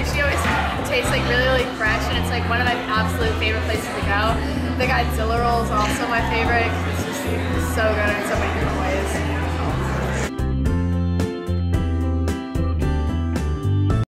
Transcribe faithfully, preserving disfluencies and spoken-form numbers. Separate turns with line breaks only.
sushi always tastes like really, really fresh, and it's like one of my absolute favorite places to go. The Godzilla roll is also my favorite. It's just so good and so many